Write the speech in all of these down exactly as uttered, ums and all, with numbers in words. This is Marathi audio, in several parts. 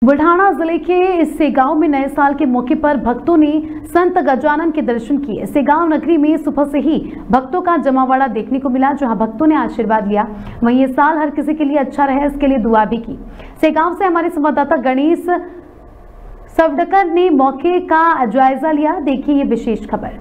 बुल्ढाना जिले के सेगांव में नए साल के मौके पर भक्तों ने संत गजानन के दर्शन किए। सेगांव नगरी में सुबह से ही भक्तों का जमावड़ा देखने को मिला, जहां भक्तों ने आशीर्वाद लिया। वहीं ये साल हर किसी के लिए अच्छा रहे, इसके लिए दुआ भी की। सेगांव से हमारे संवाददाता गणेश सवडकर ने मौके का जायजा लिया। देखिए ये विशेष खबर।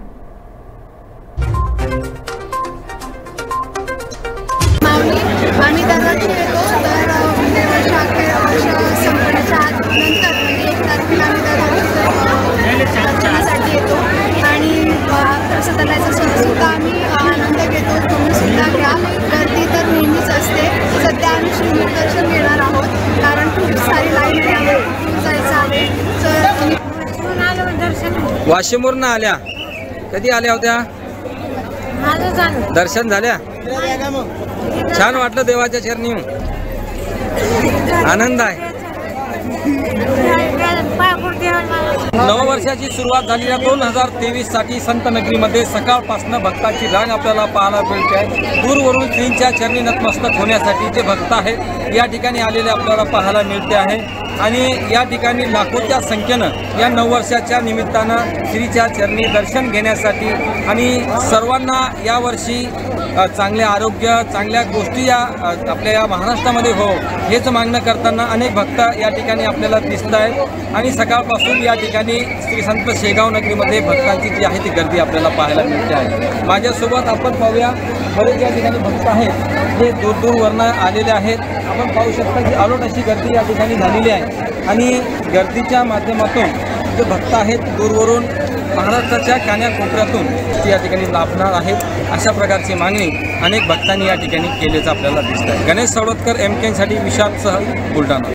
आम्ही दरवर्षी येतो, तर वर्षा वर्ष संपण्याच्या नंतर म्हणजे एक तारखेला आम्ही दरवर्षी दर्शनासाठी येतो आणि प्रसादाचा सुद्धा आम्ही आनंद घेतो। तुम्ही सुद्धा घ्या, गर्दी तर नेहमीच असते। सध्या आम्ही श्रीमुख दर्शन घेणार आहोत, कारण खूप सारी लाईन आहे, जायचं आहे। तर दर्शन वाशिमवरून आल्या, कधी आल्या होत्या? दर्शन झाल्या, छान वाटलं देवाच्या चरणी, आनंद आहे। नववर्षाची सुरुवात झालेल्या दोन हजार तेवीस साठी संत नगरीमध्ये सकाळपासून भक्तांची रांग आपल्याला पाहायला मिळते आहे। दूरवरून श्रींच्या चरणी नतमस्तक होण्यासाठी जे भक्त आहेत या ठिकाणी आलेले आपल्याला पाहायला मिळते आहे आणि या ठिकाणी लाखोच्या संख्येनं या नववर्षाच्या निमित्तानं श्रीच्या चरणी दर्शन घेण्यासाठी आणि सर्वांना यावर्षी चांगले आरोग्य, चांगल्या गोष्टी या आपल्या या महाराष्ट्रामध्ये हो हेच मागणं करताना अनेक भक्त या ठिकाणी आपल्याला दिसत आहेत आणि सकाळपासून या ठिकाणी श्री संत शेगाव नगरीमध्ये भक्तांची जी आहे ती गर्दी आपल्याला पाहायला मिळते आहे। माझ्यासोबत आपण पाहूया, बरेच या ठिकाणी भक्त आहेत जे दूर दूरवरून आलेले आहेत। आपण पाहू शकता की अलोट अशी गर्दी या ठिकाणी झालेली आहे आणि गर्दीच्या माध्यमातून जे भक्त आहेत दूरवरून महाराष्ट्राच्या कान्याकोपऱ्यातून ते या ठिकाणी लाभणार आहेत, अशा प्रकारची मागणी अनेक भक्तांनी या ठिकाणी केल्याचं आपल्याला दिसत आहे। गणेश सवडकर, एम के साठी विशालसह बुलढाणा।